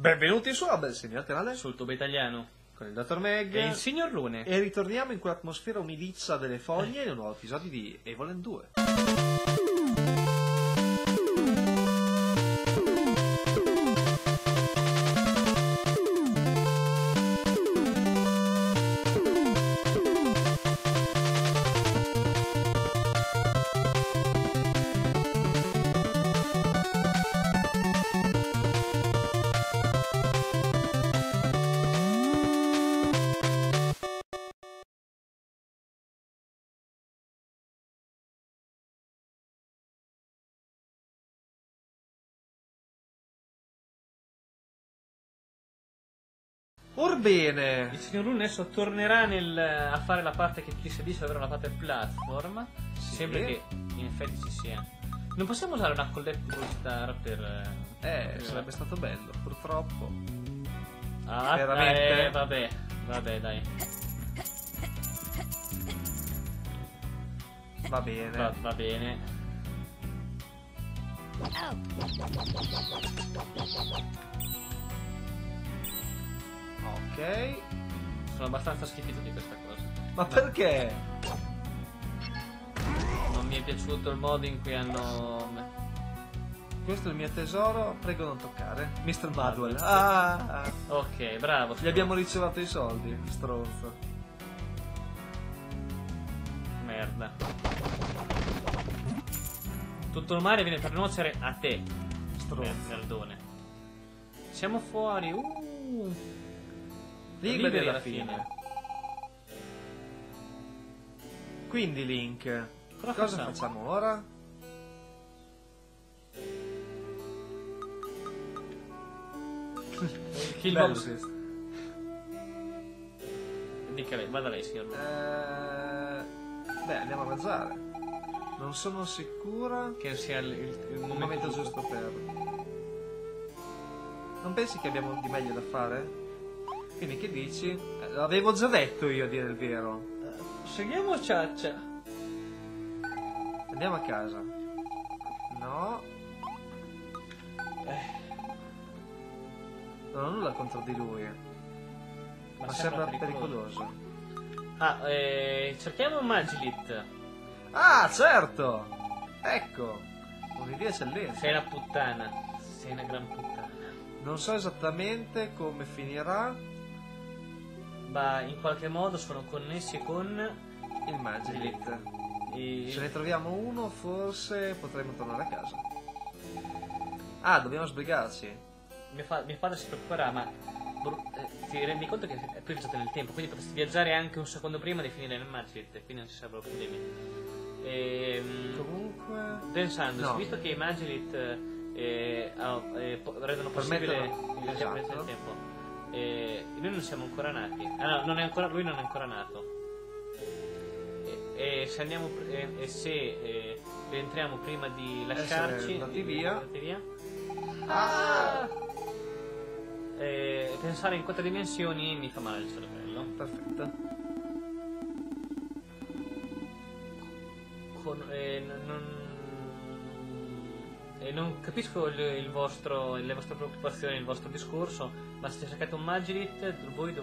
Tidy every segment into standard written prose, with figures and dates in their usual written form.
Benvenuti su Abels, il mio canale, sul tubo italiano con il Dottor Meg e il signor Rune. e ritorniamo in quell'atmosfera umidizza delle foglie in un nuovo episodio di Evolen 2. Orbene, Il signor Rune adesso tornerà a fare la parte che ci si dice avere una parte platform. Sì. Sembra che in effetti ci sia. Non possiamo usare una collectible star per... sarebbe stato bello, purtroppo. Veramente? Vabbè, dai. Va bene. Va bene. Ok. Sono abbastanza schifito di questa cosa. Ma perché? Non mi è piaciuto il modo in cui hanno... Questo è il mio tesoro, prego non toccare. Mr. Madwell. Ah, Ok, bravo. gli abbiamo ricevuto i soldi, stronzo. Merda. Tutto il mare viene per nuocere a te. Stronzo. Merdone. Siamo fuori. Liberi alla fine. Quindi Link, cosa facciamo ora? Kill Bello box. questo. Dica lei, vada lei, signor. Beh, andiamo a mangiare. Non sono sicura Che sia il momento giusto per... Non pensi che abbiamo di meglio da fare? Quindi che dici? L'avevo già detto io, a dire il vero. Seguiamo Ciaccia. Andiamo a casa. No. Non ho nulla contro di lui. Ma sembra pericoloso. Cerchiamo Magilit. Ah, certo! Ecco! Un'idea eccellente. Sei una puttana. Sei una gran puttana. Non so esattamente come finirà Ma in qualche modo sono connessi con il Magilit. Se ne troviamo uno, forse potremo tornare a casa. Ah, dobbiamo sbrigarci. Mio padre si preoccuperà, ma ti rendi conto che è poi viaggiato nel tempo, quindi potresti viaggiare anche un secondo prima di finire nel Magilit, quindi non ci sarebbero problemi. Comunque... Pensando, visto che i Magilit rendono possibile il viaggio nel tempo, noi non siamo ancora nati. Ah no, lui non è ancora nato. E se andiamo se rientriamo prima di lasciarci andati via. Pensare in 4 dimensioni mi fa male il cervello. Perfetto. Non capisco le vostre preoccupazioni, il vostro discorso, ma se cercate un Magilit voi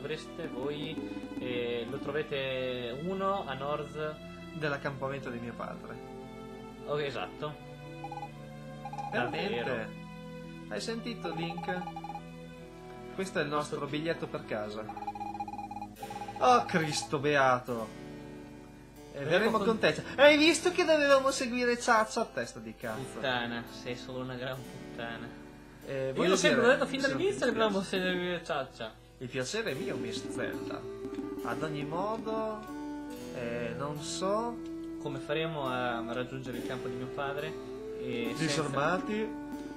lo trovate uno a nord dell'accampamento di mio padre. Oh, esatto. Veramente? Davvero. Hai sentito, Link? Questo è il nostro biglietto per casa. Oh, Cristo beato! Verremo con te. Hai visto che dovevamo seguire Ciaccia a testa di cazzo? Puttana, sei solo una gran puttana. Io l'ho sempre detto fin dall'inizio che dobbiamo seguire Ciaccia. Il piacere è mio, Miss Zelda. Ad ogni modo, non so come faremo a raggiungere il campo di mio padre e disarmati.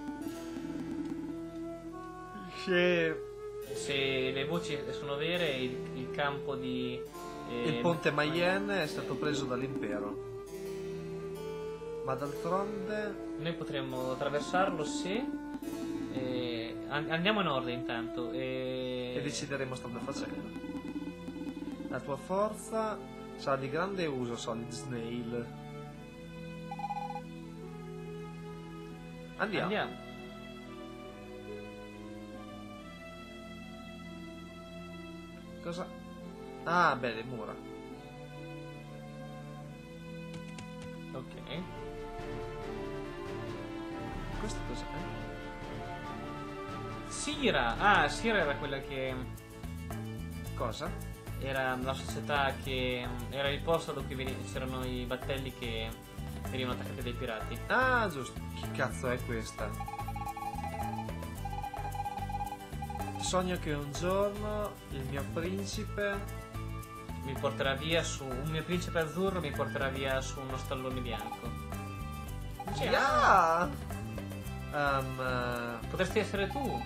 Se le voci sono vere, il campo di il ponte Mayenne è stato preso dall'impero, ma d'altronde noi potremmo attraversarlo se andiamo a nord intanto e decideremo strada facendo. La tua forza sarà di grande uso, Solid Snail. Andiamo. Cosa? Ah, beh, le mura. Ok. Questo cos'è? Sira! Ah, Sira era quella che... Cosa? Era la società che... Era il posto dove c'erano i battelli che venivano attaccati dai pirati. Ah, giusto. Chi cazzo è questa? Sogno che un giorno il mio principe... Mi porterà via su... Un mio principe azzurro mi porterà via su uno stallone bianco. Yeah! Potresti essere tu.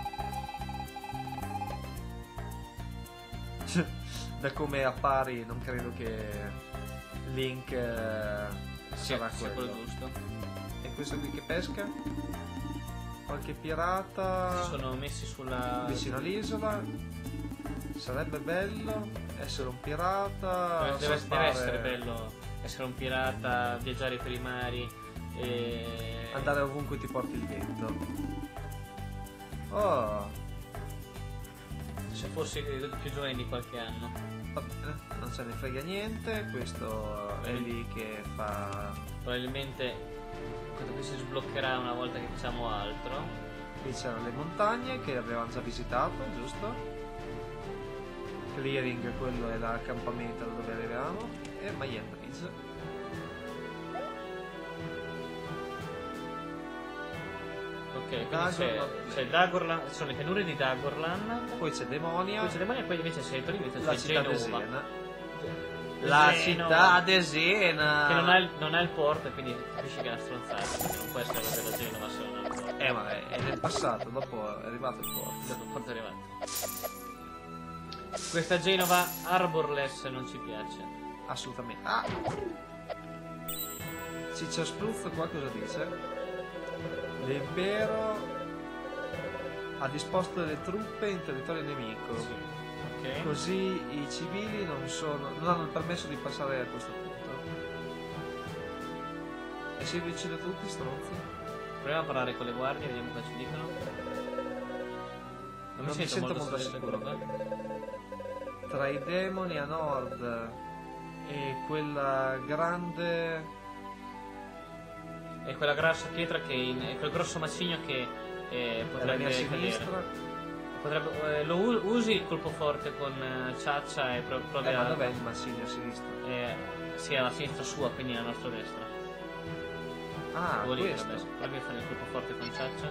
Da come appari non credo che Link sarà sia quello quello. giusto. E questo qui che pesca? Qualche pirata Si sono messi sulla... vicino all'isola. Sarebbe bello essere un pirata. Deve surfare, essere bello essere un pirata, viaggiare per i mari e... andare ovunque ti porti il vento. Oh, Se fossi più giovane di qualche anno. vabbè, non se ne frega niente. Questo è lì che fa. Probabilmente questo qui si sbloccherà una volta che facciamo altro. Qui c'erano le montagne che avevamo già visitato, giusto? Clearing, quello è l'accampamento da dove arriviamo. E Mayan Bridge. Ok, quindi Dagorland. c'è Dagorland, sono le pianure di Dagorland, Poi c'è Demonia, poi c'è Demonia e poi invece c'è Torino, la c'è città Genova. desena. La città desena! Che non ha il porto e quindi capisci che è una stronzata, perché non può essere la della Genova se non ha il porto. Ma è nel passato, dopo è arrivato il porto. Dopo il porto è arrivato. Questa Genova Arborless non ci piace. Assolutamente. Ah! Ciccio Spruzzo qua cosa dice? L'impero ha disposto delle truppe in territorio nemico. Sì. Ok. Così i civili non hanno il permesso di passare a questo punto. E se vi uccido tutti, stronzi? Proviamo a parlare con le guardie, vediamo cosa ci dicono. Non mi sento molto sicuro. qua. Tra i demoni a nord e quella grande... E quella grossa pietra che è quel grosso macigno che alla potrebbe mia cadere. sinistra. Potrebbe, usi il colpo forte con Ciaccia e provi Ma a... dov'è il macigno a sinistra? Sì, alla sinistra sua, quindi alla nostra destra. Ah, Lì, questo. vabbè, provi a fare il colpo forte con Ciaccia.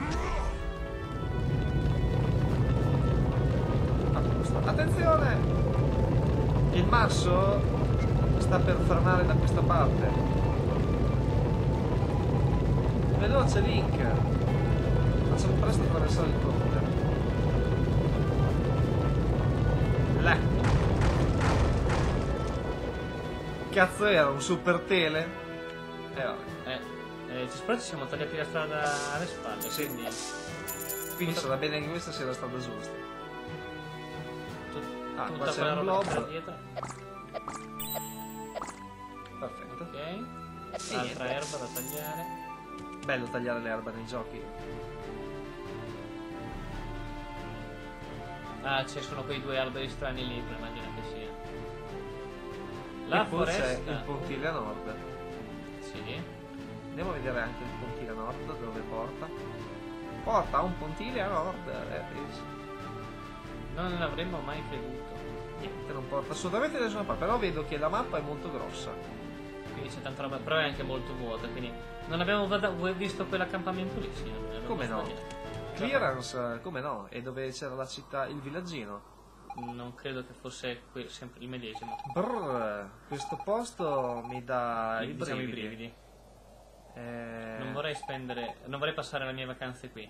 Attenzione! Il masso sta per fermare da questa parte. Veloce Link! Facciamo presto a attraversare il ponte. Là! Cazzo era un super tele? Vabbè. Ci spero ci siamo tagliati la strada alle spalle, Sì. Quindi sarà bene che questa sia la strada giusta. Ah, qua tutta c'è quella un roba che c'era blob. dietro. Perfetto. Ok. E Altra niente. erba da tagliare. Bello tagliare l'erba nei giochi. Ah, ci sono quei due alberi strani lì, immagino che sia. E La poi c'è foresta. il pontile a nord. Sì. Andiamo a vedere anche il pontile a nord dove porta. Porta a un pontile a nord. Penso. Non l'avremmo mai creduto. Niente, non porta assolutamente da nessuna parte. Però vedo che la mappa è molto grossa. Quindi c'è tanta roba, però è anche molto vuota, quindi non abbiamo visto quell'accampamento lì, sì, non abbiamo Come no? sbagliato. Clearance, come no? E dove c'era la città, il villaggino. Non credo che fosse sempre il medesimo. Brrr, questo posto mi dà i Diciamo i brividi. brividi. Non vorrei passare le mie vacanze qui.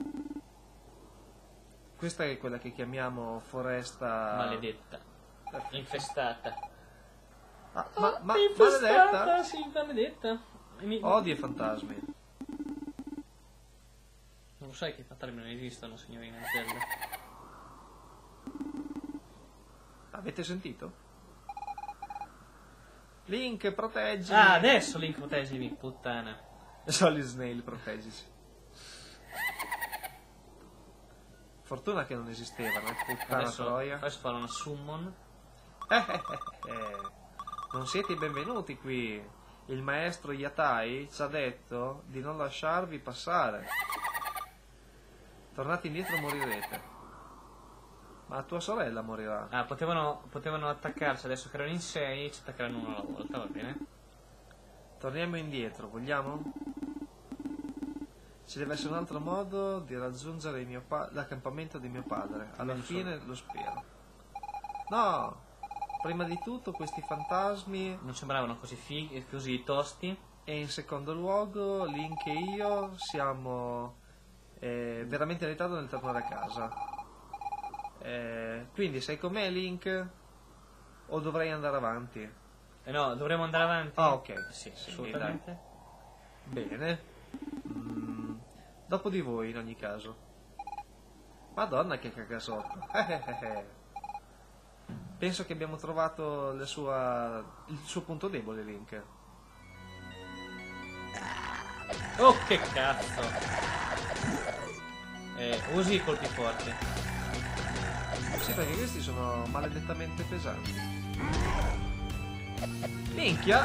Questa è quella che chiamiamo foresta Maledetta. Perfetto. Infestata. Ah, ma Infestata, maledetta? sì, maledetta. Odio i fantasmi. Non lo sai che i fantasmi non esistono, signorina Zelda? Avete sentito? Link, proteggi! Ah, adesso Link proteggimi, puttana. Solid Snail, proteggici. Fortuna che non esistevano, puttana Adesso troia. farò una summon. Non siete i benvenuti qui. Il maestro Yatai ci ha detto di non lasciarvi passare. Tornate indietro morirete. Ma tua sorella morirà. Ah, potevano attaccarci, adesso che erano in 6, ci attaccheranno uno alla volta, va bene? Torniamo indietro, vogliamo? Ci deve essere un altro modo di raggiungere l'accampamento di mio padre. Alla fine lo spero. No! Prima di tutto questi fantasmi. Non sembravano così fighi, così tosti. E in secondo luogo Link e io siamo veramente in ritardo nel tornare a casa. Quindi sei con me, Link? O dovrei andare avanti? No, dovremmo andare avanti? Ah, ok. Sì, Sì, assolutamente. Bene. Dopo di voi in ogni caso. Madonna che cagasotto. Penso che abbiamo trovato il suo punto debole, Link. Oh, che cazzo! Usi i colpi forti. Sì, perché questi sono maledettamente pesanti. Minchia!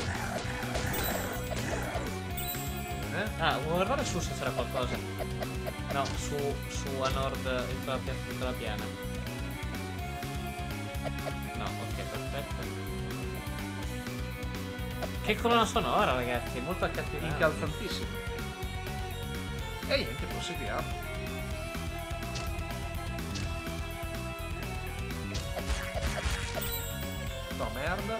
Bene. Ah, vuoi guardare su se c'era qualcosa? No, su a nord in quella piana. No, ok, perfetto. Che colonna sonora, ragazzi, molto accattivante. Incalzantissimo. E niente, proseguiamo. No, merda.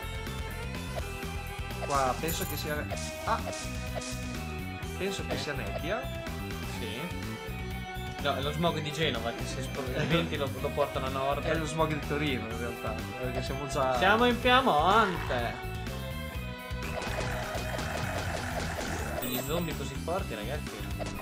Qua penso che sia. Ah! Penso che sia nebbia. Sì. No, è lo smog di Genova che se i venti lo portano a nord. È lo smog di Torino in realtà. Perché siamo già. Siamo in Piemonte. Gli zombie così forti, ragazzi.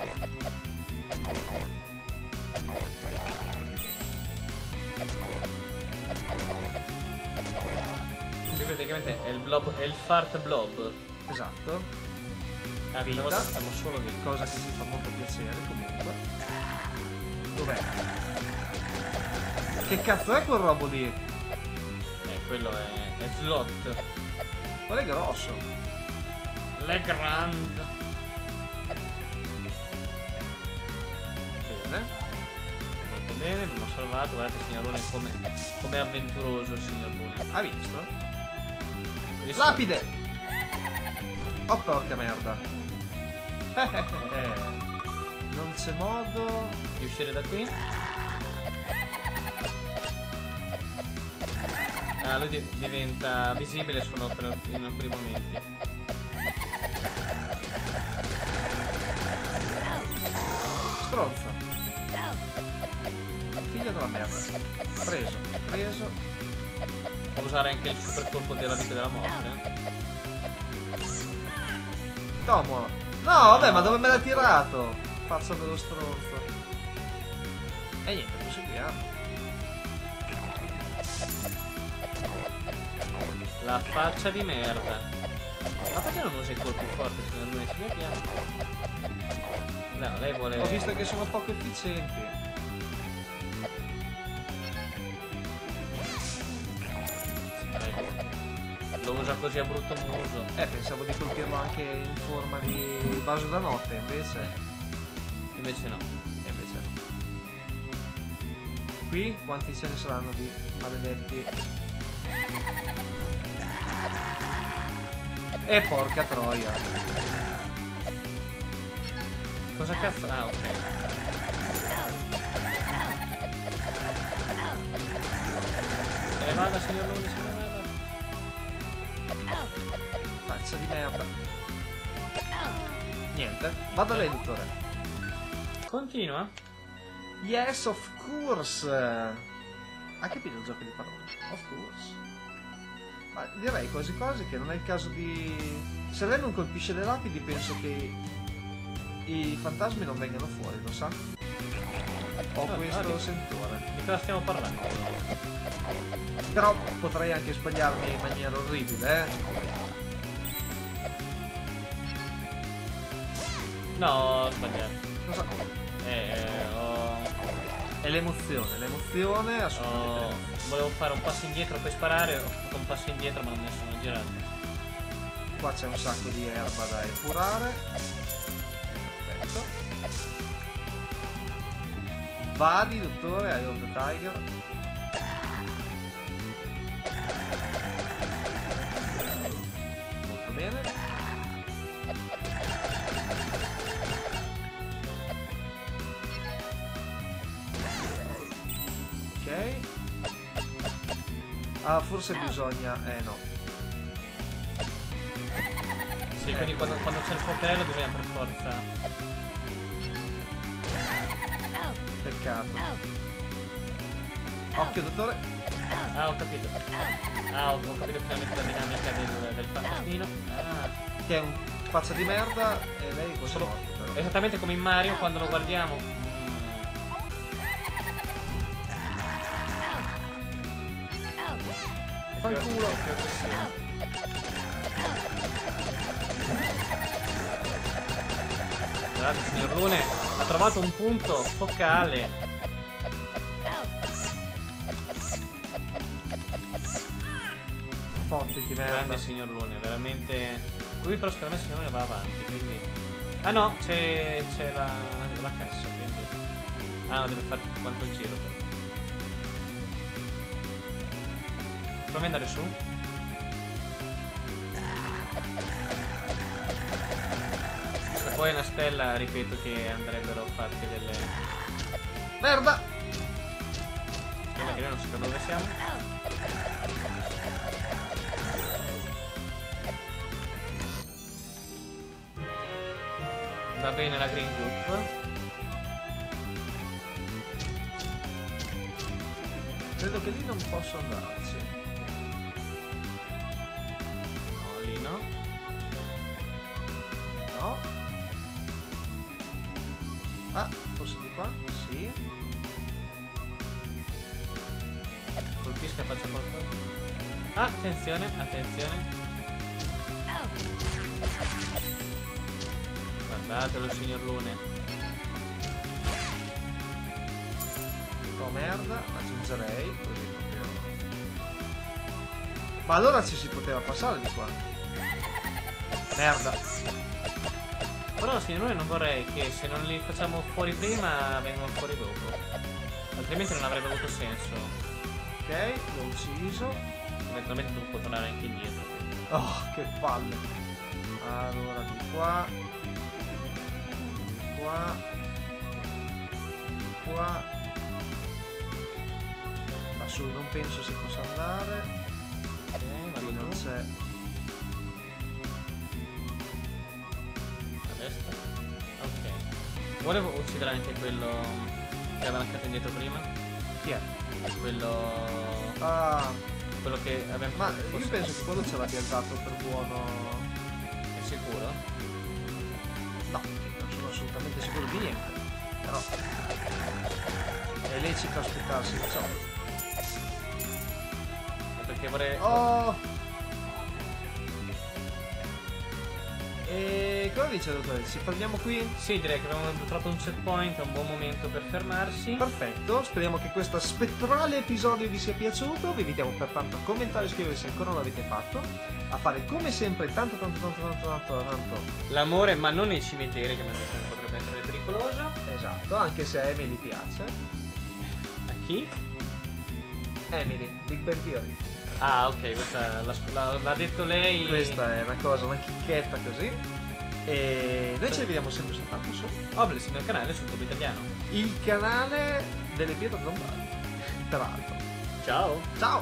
Qui praticamente è il blob, è il fart blob. Esatto. Ah, questa volta stiamo solo lì. Cosa che ci fa molto piacere comunque. Dov'è? Che cazzo è quel robo lì? Quello è slot. Quello è grosso. Le grand. Bene. Molto bene, abbiamo salvato. Guardate, signor Lune, come avventuroso il signor Lune. Ha visto? Adesso- Lapide! Oh porca merda. Non c'è modo di uscire da qui. Ah, lui diventa visibile solo in alcuni momenti. Stronzo. Figlio della merda. Preso. Può usare anche il super colpo della vita e della morte. Tomo. No, vabbè, ma dove me l'ha tirato? Faccia dello stronzo. E niente, proseguiamo. La faccia di merda. Ma perché non usa i colpi forti, signor Lune? Si mi piace. No, lei vuole. Ho visto che sono poco efficienti. Lo usa così a brutto muso. Pensavo di colpirlo anche in forma di vaso da notte, invece Invece no. Qui quanti ce ne saranno di maledetti? E porca troia. Cosa cazzo? Ah, ok. Se ne vada, signor Lune, se ne vada. Faccia di merda. Niente. Vado a lei, dottore. Continua. Yes, of course. Ha capito il gioco di parole? Of course. Ma direi quasi quasi che non è il caso di. Se lei non colpisce le lapidi, penso che i fantasmi non vengano fuori, lo sa? Ho questo sentore. Di cosa stiamo parlando? Però potrei anche sbagliarmi in maniera orribile, No, ho sbagliato. Cosa? È l'emozione assolutamente. Volevo fare un passo indietro per sparare, ho fatto un passo indietro ma non me ne sono girato. Qua c'è un sacco di erba da epurare. Perfetto. Vadi, dottore, Eye of the Tiger. Molto bene. Ok. Ah, forse bisogna... no. Sì, quindi quando c'è il coltello bisogna per forza. Peccato. Occhio, dottore. Ah, ho capito. Ah, ho capito finalmente la dinamica del fantasmino. Ah. Che è un pazzo di merda e lei cosa Solo- morto, però. Esattamente come in Mario quando lo guardiamo. Fanculo. Guardate, signor Lune ha trovato un punto focale. Fonte di merda. Grande signor Lune, veramente. Qui però secondo me il signor Lune va avanti, quindi. Ah no, c'è la cassa, quindi. Ah no, deve fare tutto quanto il giro. Proviamo ad andare su. Se poi è una stella, ripeto che andrebbero fatte delle. Merda! Stella che noi non sappiamo dove siamo. Va bene la Green Group. Credo che lì non posso andarci. No, lì no. No. Ah, forse di qua? Sì. Colpisca, faccia qualcosa. Ah, attenzione, attenzione. Guardatelo, signor Lune. Oh merda, aggiungerei così proprio. Ma allora ci si poteva passare di qua. Merda. Però, signor Lune, non vorrei che se non li facciamo fuori prima vengono fuori dopo. Altrimenti non avrebbe avuto senso. Ok, l'ho ucciso. Eventualmente può tornare anche indietro. Oh, che palle. Allora, di qua. Di qua. Di qua. Lassù non penso si possa andare. Ok, Qui vado non giù. c'è. A destra. Ok. Volevo uccidere anche quello che aveva lasciato indietro prima. Chi è? Quello. Ah, Quello che aveva. ma io penso che quello ce l'abbia dato per buono. È sicuro? No, non sono assolutamente sicuro di niente. Però è lecito aspettarsi ciò. Perché vorrei. Oh! E cosa dice dottore? Ci fermiamo qui? Sì, direi che abbiamo trovato un checkpoint, è un buon momento per fermarsi. Perfetto, speriamo che questo spettrale episodio vi sia piaciuto. Vi invitiamo pertanto a commentare e iscrivervi se ancora non l'avete fatto. A fare come sempre tanto L'amore, ma non nei cimiteri, che potrebbe essere pericoloso. esatto, anche se a Emily piace. A chi? Emily, Big Bang Theory. Ah, ok, questa l'ha detto lei. Questa è una cosa, una chicchetta così. E noi ci vediamo sempre soltanto su Oblis nel canale sul Tubo Italiano. il canale delle pietre tombali. Peraltro. Ciao! Ciao!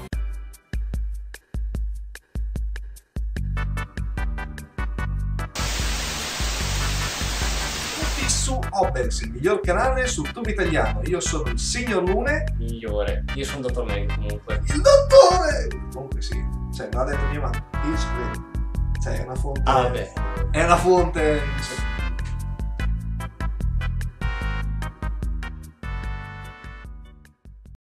Tutti su Obelix, il miglior canale sul tubo italiano. Io sono il signor Lune. Migliore. Io sono Dottor Meg comunque. Il dottore! Comunque sì, cioè, me l'ha detto mia mamma. Io ci credo. Cioè, è una fonte. Ah, beh. È una fonte.